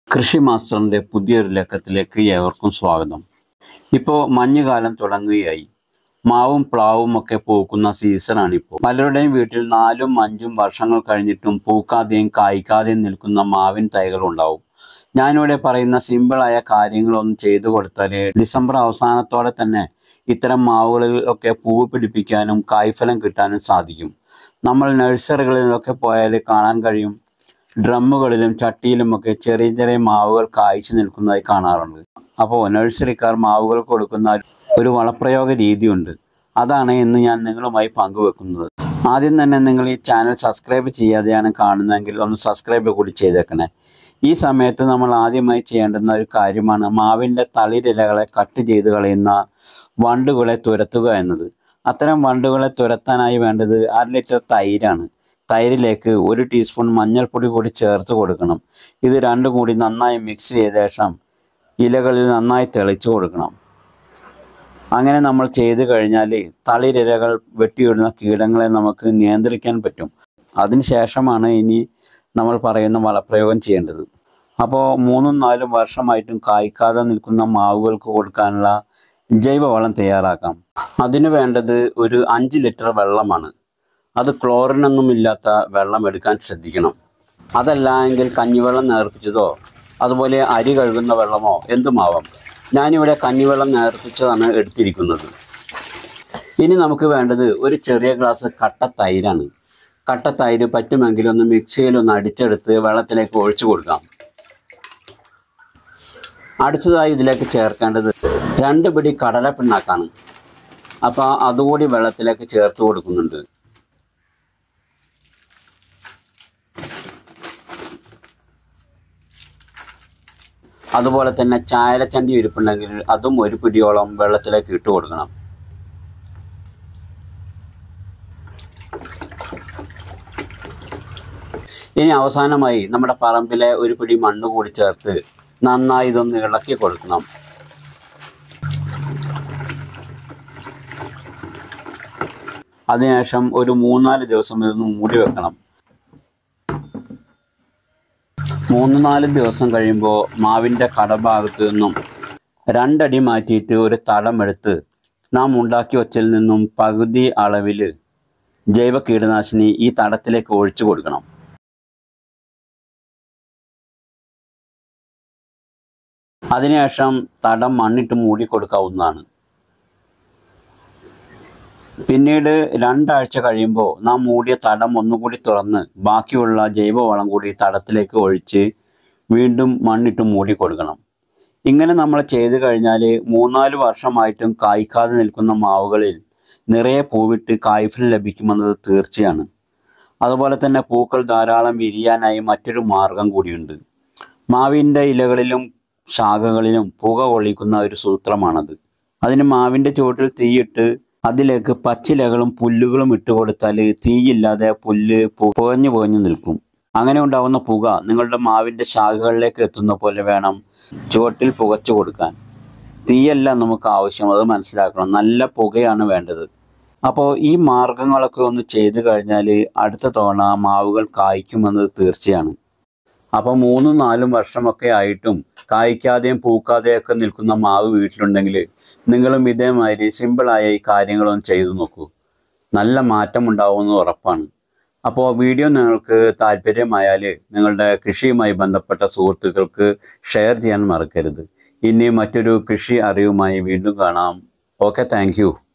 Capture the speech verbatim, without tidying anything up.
കൃഷി മാസ്റ്ററിൻ്റെ പുതിയൊരു ലക്കത്തിലേക്ക് ഏവർക്കും സ്വാഗതം. ഇപ്പോൾ മഞ്ഞുകാലം തുടങ്ങുകയായി. മാവും പ്ലാവും ഒക്കെ പൂക്കുന്ന സീസണാണിപ്പോൾ. പലരുടെയും വീട്ടിൽ നാലും അഞ്ചും വർഷങ്ങൾ കഴിഞ്ഞിട്ടും പൂക്കാതെയും കായ്ക്കാതെയും നിൽക്കുന്ന മാവിൻ തൈകളുണ്ടാവും. ഞാനിവിടെ പറയുന്ന സിമ്പിളായ കാര്യങ്ങളൊന്നും ചെയ്തു കൊടുത്താൽ ഡിസംബർ അവസാനത്തോടെ തന്നെ ഇത്തരം മാവുകളിലൊക്കെ പൂവ് പിടിപ്പിക്കാനും കായ്ഫലം കിട്ടാനും സാധിക്കും. നമ്മൾ നഴ്സറികളിലൊക്കെ പോയാൽ കാണാൻ കഴിയും, ഡ്രമ്മുകളിലും ചട്ടിയിലുമൊക്കെ ചെറിയ ചെറിയ മാവുകൾ കായ്ച്ചു നിൽക്കുന്നതായി കാണാറുണ്ട്. അപ്പോൾ നഴ്സറിക്കാർ മാവുകൾ കൊടുക്കുന്ന ഒരു വളപ്രയോഗ രീതിയുണ്ട്. അതാണ് ഇന്ന് ഞാൻ നിങ്ങളുമായി പങ്കുവെക്കുന്നത്. ആദ്യം തന്നെ നിങ്ങൾ ഈ ചാനൽ സബ്സ്ക്രൈബ് ചെയ്യാതെയാണ് കാണുന്നതെങ്കിൽ ഒന്ന് സബ്സ്ക്രൈബ് കൂടി ചെയ്തേക്കണേ. ഈ സമയത്ത് നമ്മൾ ആദ്യമായി ചെയ്യേണ്ടുന്ന ഒരു കാര്യമാണ് മാവിൻ്റെ തളിരിലകളെ കട്ട് ചെയ്ത് കളയുന്ന വണ്ടുകളെ തുരത്തുക എന്നത്. അത്തരം വണ്ടുകളെ തുരത്താനായി വേണ്ടത് അര ലിറ്റർ തൈരാണ്. തൈരിലേക്ക് ഒരു ടീസ്പൂൺ മഞ്ഞൾപ്പൊടി കൂടി ചേർത്ത് കൊടുക്കണം. ഇത് രണ്ടും കൂടി നന്നായി മിക്സ് ചെയ്ത ശേഷം ഇലകളിൽ നന്നായി തെളിച്ചു കൊടുക്കണം. അങ്ങനെ നമ്മൾ ചെയ്ത് കഴിഞ്ഞാൽ തളിരിലകൾ വെട്ടിയിടുന്ന കീടങ്ങളെ നമുക്ക് നിയന്ത്രിക്കാൻ പറ്റും. അതിനുശേഷമാണ് ഇനി നമ്മൾ പറയുന്ന വളപ്രയോഗം ചെയ്യേണ്ടത്. അപ്പോൾ മൂന്നും നാലും വർഷമായിട്ടും കായ്ക്കാതെ നിൽക്കുന്ന മാവുകൾക്ക് കൊടുക്കാനുള്ള ജൈവവളം തയ്യാറാക്കാം. അതിന് വേണ്ടത് ഒരു അഞ്ച് ലിറ്റർ വെള്ളമാണ്. അത് ക്ലോറിനൊന്നുമില്ലാത്ത വെള്ളം എടുക്കാൻ ശ്രദ്ധിക്കണം. അതല്ല എങ്കിൽ കഞ്ഞിവെള്ളം നേർപ്പിച്ചതോ അതുപോലെ അരി കഴുകുന്ന വെള്ളമോ എന്തുമാവാം. ഞാനിവിടെ കഞ്ഞിവെള്ളം നേർപ്പിച്ചതാണ് എടുത്തിരിക്കുന്നത്. ഇനി നമുക്ക് വേണ്ടത് ഒരു ചെറിയ ഗ്ലാസ് കട്ട തൈരാണ്. കട്ട തൈര് പറ്റുമെങ്കിൽ ഒന്ന് മിക്സിയിലൊന്ന് അടിച്ചെടുത്ത് വെള്ളത്തിലേക്ക് ഒഴിച്ചു കൊടുക്കാം. അടുത്തതായി ഇതിലേക്ക് ചേർക്കേണ്ടത് രണ്ട് പിടി കടല പിണ്ണാക്കാണ്. അപ്പോൾ അതുകൂടി വെള്ളത്തിലേക്ക് ചേർത്ത് കൊടുക്കുന്നുണ്ട്. അതുപോലെ തന്നെ ചായലച്ചണ്ടി ഇരിപ്പുണ്ടെങ്കിൽ അതും ഒരു പിടിയോളം വെള്ളത്തിലേക്ക് ഇട്ട് കൊടുക്കണം. ഇനി അവസാനമായി നമ്മുടെ പറമ്പിലെ ഒരു പിടി മണ്ണ് കൂടി ചേർത്ത് നന്നായി ഇതൊന്ന് ഇളക്കി കൊടുക്കണം. അതിനുശേഷം ഒരു മൂന്നാല് ദിവസം ഇതൊന്ന് മൂടി വെക്കണം. മൂന്ന് നാല് ദിവസം കഴിയുമ്പോൾ മാവിൻ്റെ കടഭാഗത്ത് നിന്നും രണ്ടടി മാറ്റിയിട്ട് ഒരു തടം എടുത്ത് നാം ഉണ്ടാക്കി വച്ചതിൽ നിന്നും പകുതി അളവിൽ ജൈവ കീടനാശിനി ഈ തടത്തിലേക്ക് ഒഴിച്ചു കൊടുക്കണം. അതിനുശേഷം തടം മണ്ണിട്ട് മൂടി കൊടുക്കാവുന്നതാണ്. പിന്നീട് രണ്ടാഴ്ച കഴിയുമ്പോൾ നാം മൂടിയ തടം ഒന്നുകൂടി തുറന്ന് ബാക്കിയുള്ള ജൈവവളം കൂടി തടത്തിലേക്ക് ഒഴിച്ച് വീണ്ടും മണ്ണിട്ട് മൂടി കൊടുക്കണം. ഇങ്ങനെ നമ്മൾ ചെയ്തു കഴിഞ്ഞാൽ മൂന്നാല് വർഷമായിട്ടും കായ്ക്കാതെ നിൽക്കുന്ന മാവുകളിൽ നിറയെ പൂവിട്ട് കായ്ഫലം ലഭിക്കുമെന്നത് തീർച്ചയാണ്. അതുപോലെ തന്നെ പൂക്കൾ ധാരാളം വിരിയാനായി മറ്റൊരു മാർഗം കൂടിയുണ്ട്. മാവിൻ്റെ ഇലകളിലും ശാഖകളിലും പുക കൊള്ളിക്കുന്ന ഒരു സൂത്രമാണത്. അതിന് മാവിൻ്റെ ചുവട്ടിൽ തീയിട്ട് അതിലേക്ക് പച്ചിലകളും പുല്ലുകളും ഇട്ട് കൊടുത്താൽ തീയില്ലാതെ പുല്ല് പുകഞ്ഞു പുകഞ്ഞു നിൽക്കും. അങ്ങനെ ഉണ്ടാകുന്ന പുക നിങ്ങളുടെ മാവിൻ്റെ ശാഖകളിലേക്ക് എത്തുന്ന പോലെ വേണം ചുവട്ടിൽ പുകച്ചു കൊടുക്കാൻ. തീയല്ല നമുക്ക് ആവശ്യം, അത് മനസ്സിലാക്കണം. നല്ല പുകയാണ് വേണ്ടത്. അപ്പോൾ ഈ മാർഗങ്ങളൊക്കെ ഒന്ന് ചെയ്തു കഴിഞ്ഞാൽ അടുത്ത തവണ മാവുകൾ കായ്ക്കുമെന്നത് തീർച്ചയാണ്. അപ്പോൾ മൂന്നും നാലും വർഷമൊക്കെ ആയിട്ടും കായ്ക്കാതെയും പൂക്കാതെയൊക്കെ നിൽക്കുന്ന മാവ് വീട്ടിലുണ്ടെങ്കിൽ നിങ്ങളും ഇതേമാതിരി സിമ്പിളായ ഈ കാര്യങ്ങളൊന്നും ചെയ്തു നോക്കൂ. നല്ല മാറ്റം ഉണ്ടാവുമെന്ന് ഉറപ്പാണ്. അപ്പോൾ വീഡിയോ നിങ്ങൾക്ക് താല്പര്യമായാൽ നിങ്ങളുടെ കൃഷിയുമായി ബന്ധപ്പെട്ട സുഹൃത്തുക്കൾക്ക് ഷെയർ ചെയ്യാൻ മറക്കരുത്. ഇനി മറ്റൊരു കൃഷി അറിവുമായി വീണ്ടും കാണാം. Okay, thank U.